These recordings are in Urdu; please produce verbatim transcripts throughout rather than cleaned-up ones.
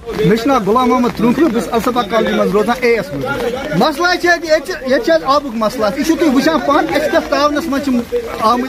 مشنا غلام محمد ترونکھل بس الصفا کالجی من روزان اے ایس مسئلہ یہ آبک مسئلہ یہ تھی وچان پان اس تعاونس من آمت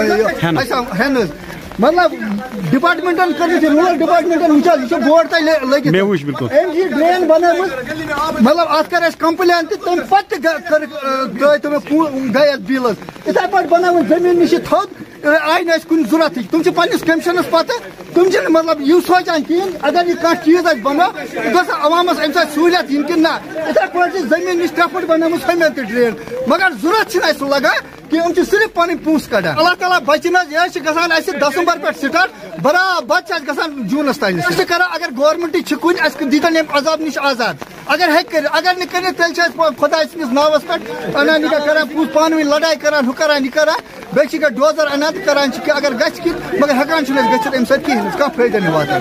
مطلب ڈپارٹمنٹن کر رورل ڈپارٹمنٹن وچان یہ بورڈ تھی لگت ڈرین بنا مطلب ات کر کمپلین تم پتہ گئی تم گئی ات بلز اتھے پہ بنا زمین نش تھود آئی نا کن ضرورت تم پنس کمشنس پتہ تم مطلب یہ سوچان کہین اگر یہ کھانا چیز بنا گھس عوامس ام سات سہولیت ین کہ نا اتھے پہ زمین نش ترے پھٹ بنام ہمیں تہ ڈرین مگر ضرورت لگان کہ ہم صرف پن پونس کڑان اللہ تعالیٰ بچن یہ گھان دسمبر پہ سٹارٹ برابر گھان جونس تین کران اگر گورمنٹ کن دیتن عذاب نش آزاد اگر ہر اگر نی کر تیل خدا سندس ناوس پہ انان یہ کران پوس پان ون لڑائی کران ہو کران یہ کران بیٚیہِ چھِ ڈوزر انان تو کران اگر گھس کھیت مگر ہکان گھت ام سات کہین کھانا فائدہ نہیں واتان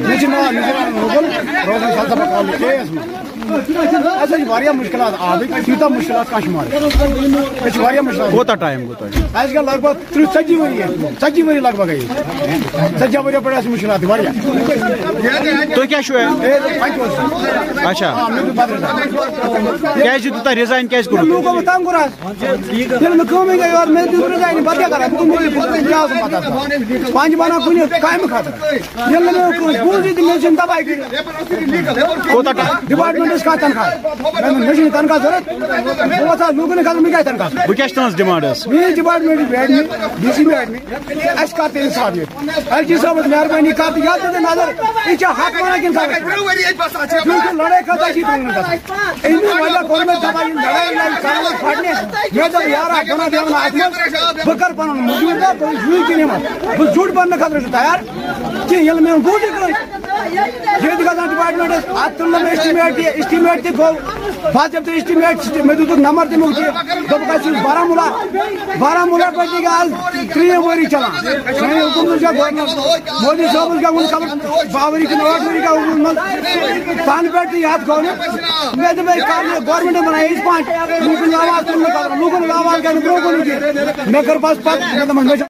مشکلات آبک تیوتہ مشکلات کشمار کوتا ٹائم گو اس گا لگ بھگ ترہ ژتجی ؤری ژتجی ؤری لگ بھگ گئی ژتجی ؤریو پٮ۪ٹھ آسہِ مشکلات تُہۍ کیٛاہ چھُو اچھا کیٛازِ دیُت تۄہہِ رِزاین کیٛازِ کوٚرُو لوٗکو بہٕ تنگ کوٚر حظ ییٚلہِ نہٕ کٲمٕے گٔے یورٕ مےٚ دیُت رِزاین پتہٕ کیٛاہ کران بہٕ کیٛاہ اوسُم پتہ پنٛجہِ بنان کُنہِ کامہِ خٲطرٕ ییٚلہِ نہٕ مےٚ بوٗزٕے تہٕ مےٚ چھِنہٕ تباہی کٔرِتھ ڈپارٹمنٹس کانٛہہ تنخواہ مےٚ چھُنہٕ تنخواہ ضروٗرت بہٕ وَسہٕ ہا لوٗکن خٲطرٕ مےٚ کیٛاہ تنخواہ وۄنۍ کیٛاہ چھِ تُہٕنٛز ڈِمانٛڈ حظ میٛٲنۍ ڈپارٹمنٹ بیٹھ مےٚ ڈی سی بیٹھ مےٚ اَسہِ کر تہٕ اِنصاف ییٚتہِ ایس ڈی صٲبس مہربٲنی کر تہٕ یتھ دِتہٕ نظر یہِ چھا حق ونان کِنہٕ چونکہِ لڑٲے خٲطرٕ چھِ تُہۍ گژھان اَمہِ وجہ کوٚر مےٚ دپان یِم لڑٲے لگہِ کرنہِ پھٹنہِ مےٚ دوٚپ یارا بہٕ دِمہٕ نہٕ اتھ منٛز بہٕ کرٕ پنُن موٚزوٗرۍ دۄہ بہٕ وٕچھِ کِنہٕ یِمن بہٕ زیُٹھ بننہٕ خٲطرٕ چھُس تیار کینٛہہ ییٚلہِ مےٚ گوٗجہِ کٔر ییٚتہِ گژھان ڈپارٹمنٹس اتھ تُل نہٕ مےٚ اسٹِمیٹ تہِ اسٹِمیٹ تہِ گوٚو باضٲبطہٕ اسٹِمیٹ مےٚ دِتُکھ نمبر تِمو تہِ دوٚپُکھ اَسہِ چھُ بارہمولہ بارہمولہ پٮ۪ٹھ تہِ گٔے آز ترٛہ ؤری چلان سٲنۍ حکوٗمت چھےٚ گورنر مودی صٲبس گٔے وُنہِ خبر باہ ؤری کِنہٕ ٲٹھ ؤری گٔے حکوٗمت تنہٕ پٮ۪ٹھ تہِ یتھ گوٚو نہٕ مےٚ دوٚپ ہے کر یہِ گورمنٹن بنایہِ یِتھ پٲٹھۍ لوٗکن آواز تُلنہٕ خٲطرٕ لوٗکن آواز گٔے نہٕ برٛونٛہہ کُن کینٛہہ مےٚ کٔر بس پتہٕ مےٚ دوٚپمَس مےٚ چھِ